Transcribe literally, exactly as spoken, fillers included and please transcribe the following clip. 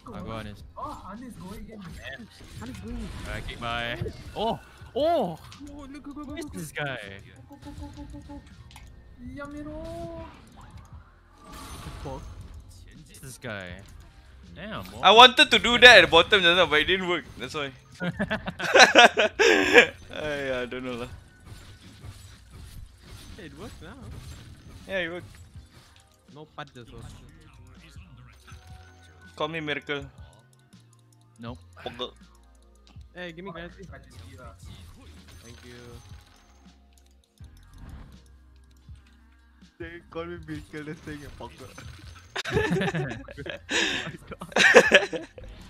I'll go on this. Oh, Anis going in. Anis going. Alright, kick by. Oh! Oh! Oh, look, go, go, go, Who's go. this guy? Go, go, go, go, go, go. Yamero. Fuck. Who's this guy? Damn, boy. I wanted to do that at the bottom, but it didn't work. That's why. I, I don't know lah. Hey, it works now. Yeah, it worked. No punches. So. Call me Miracle. Nope. Poggle. Hey, give me guys. Kajira. Thank you. They call me Miracle, they're saying a Poggle. Oh my god.